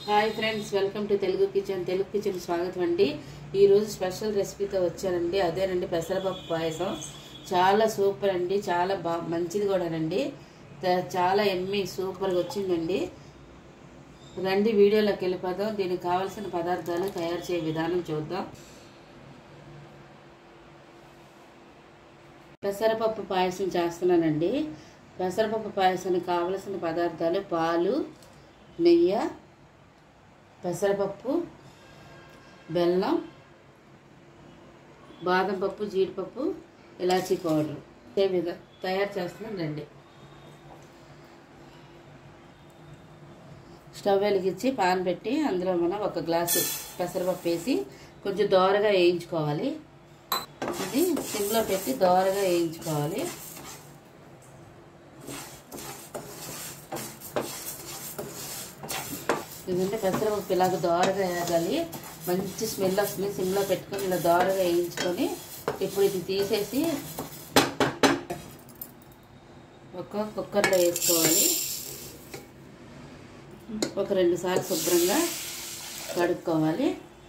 Hi friends, welcome to Telugu kitchen స్వాగతం అండి. ఈరోజు స్పెషల్ రెసిపీతో వచ్చానండి. అదేనండి పెసరపప్పు పాయసం. చాలా సూపర్ అండి, చాలా మంచిది కూడానండి. చాలా ఎమ్మి సూపర్గా వచ్చిందండి. రండి వీడియోలోకి వెళ్ళిపోదాం. దీనికి కావాల్సిన పదార్థాలు తయారు చేయ విధానం చూద్దాం. పెసరపప్పు పాయసం చేస్తున్నానండి. పెసరపప్పు పాయసానికి కావలసిన పదార్థాలు పాలు, నెయ్యి, పెసరపప్పు, బెల్లం, బాదం పప్పు, జీడిపప్పు, ఇలాచీ పౌడర్. ఏ విధంగా తయారు చేస్తున్నాను రండి. స్టవ్ వెలిగించి పాన్ పెట్టి అందులో మనం ఒక గ్లాసు పెసరపప్పు వేసి కొంచెం దోరగా వేయించుకోవాలి. ఇది సిమ్లో పెట్టి దోరగా వేయించుకోవాలి. ఇదంటే పెసరపప్పు ఇలాగ దోరగా వేయాలి. మంచి స్మెల్ వస్తుంది. సిమ్లో పెట్టుకొని ఇలా దోరగా వేయించుకొని ఇప్పుడు ఇది తీసేసి ఒక కుక్కర్లో వేసుకోవాలి. ఒక 2 సార్లు శుభ్రంగా కడుక్కోవాలి.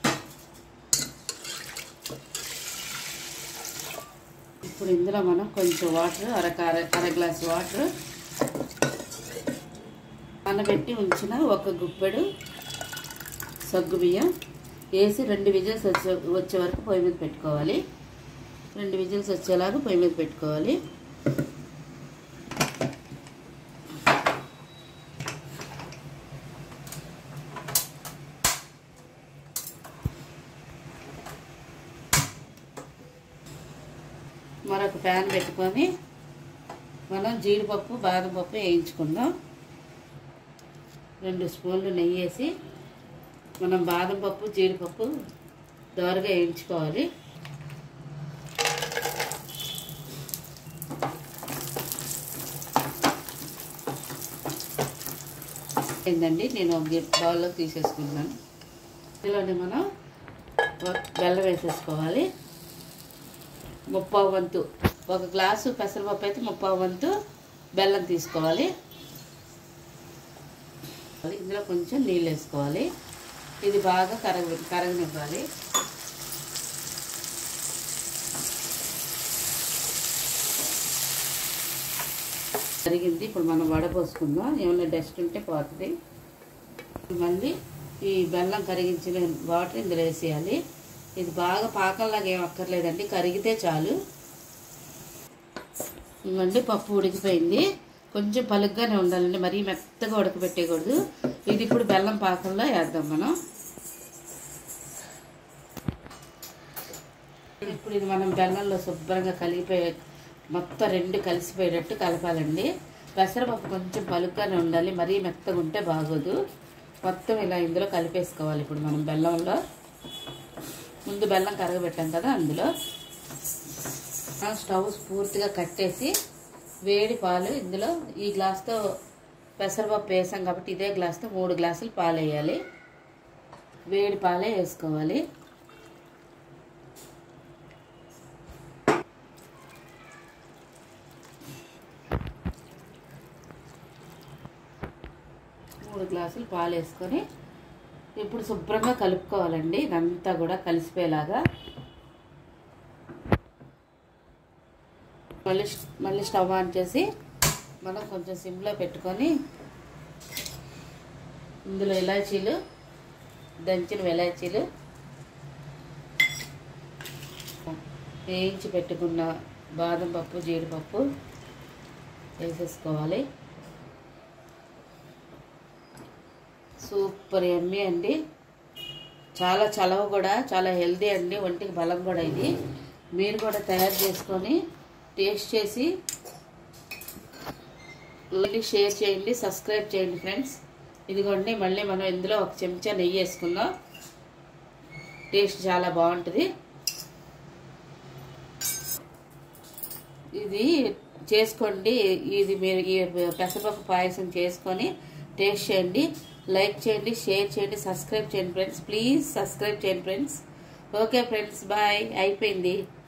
ఇప్పుడు ఇందులో మనం కొంచెం వాటర్ అర గ్లాస్ వాటర్ నానబెట్టి ఉంచిన ఒక గుప్పెడు సగ్గు బియ్యం వేసి 2 విజిల్స్ వచ్చే వరకు పొయ్యి మీద పెట్టుకోవాలి. 2 విజిల్స్ వచ్చేలాగా పొయ్యి మీద పెట్టుకోవాలి. మరొక ప్యాన్ పెట్టుకొని మనం జీడిపప్పు, బాదం పప్పు వేయించుకుందాం. 2 స్పూన్లు నెయ్యి వేసి మనం బాదం పప్పు, జీడిపప్పు దోరగా వేయించుకోవాలి. ఏంటండి నేను ఒక బౌల్లో తీసేసుకున్నాను. ఇందులోనే మనం బెల్లం వేసేసుకోవాలి. 3/4 వంతు, ఒక గ్లాసు పెసరపప్పు అయితే 3/4 వంతు బెల్లం తీసుకోవాలి. ఇందులో కొంచెం నీళ్ళు వేసుకోవాలి. ఇది బాగా కరగనివ్వాలి. కరిగింది. ఇప్పుడు మనం వడపోసుకుందాం. ఏమైనా డస్ట్ ఉంటే పోతుంది. మళ్ళీ ఈ బెల్లం కరిగించిన వాటర్ ఇందులో వేసేయాలి. ఇది బాగా పాకంలాగా ఏం అక్కర్లేదండి, కరిగితే చాలు. ఇవ్వండి, పప్పు ఉడికిపోయింది. కొంచెం పలుగ్గానే ఉండాలండి, మరీ మెత్తగా ఉడకబెట్టేయకూడదు. ఇది ఇప్పుడు బెల్లం పాకంలో వేద్దాం మనం. ఇప్పుడు ఇది మనం బెల్లంలో శుభ్రంగా మొత్తం 2 కలిసిపోయేటట్టు కలపాలండి. పెసరపప్పు కొంచెం పలుగ్గానే ఉండాలి, మరీ మెత్తగా ఉంటే బాగోదు. మొత్తం ఇలా ఇందులో కలిపేసుకోవాలి. ఇప్పుడు మనం బెల్లంలో ముందు బెల్లం కరగబెట్టాం కదా, అందులో స్టవ్ పూర్తిగా కట్టేసి వేడి పాలు ఇందులో ఈ గ్లాస్తో పెసరపప్పు వేసాం కాబట్టి ఇదే గ్లాస్తో 3 గ్లాసులు పాలు వేయాలి. వేడి పాలే వేసుకోవాలి. మూడు గ్లాసులు పాలు వేసుకొని ఇప్పుడు శుభ్రంగా కలుపుకోవాలండి. ఇదంతా కూడా కలిసిపోయేలాగా. మళ్ళీ స్టవ్ ఆన్ చేసి మనం కొంచెం సిమ్లో పెట్టుకొని ఇందులో ఇలాచీలు, దంచిన ఇలాచీలు, వేయించి పెట్టుకున్న బాదం పప్పు, జీడిపప్పు వేసేసుకోవాలి. సూపర్ యమ్మీ అండి. చాలా చలవ కూడా, చాలా హెల్దీ అండి, ఒంటికి బలం కూడా. ఇది మీరు కూడా తయారు చేసుకొని టేస్ట్ చేసి షేర్ చేయండి, సబ్స్క్రైబ్ చేయండి ఫ్రెండ్స్. ఇదిగోండి, మళ్ళీ మనం ఇందులో ఒక చెంచా నెయ్యి వేసుకుందాం. టేస్ట్ చాలా బాగుంటుంది. ఇది చేసుకోండి. ఇది మీరు ఈ పెసరపప్పు పాయసం చేసుకొని టేస్ట్ చేయండి. లైక్ చేయండి, షేర్ చేయండి, సబ్స్క్రైబ్ చేయండి ఫ్రెండ్స్. ప్లీజ్ సబ్స్క్రైబ్ చేయండి ఫ్రెండ్స్. Okay friends, bye. అయిపోయింది.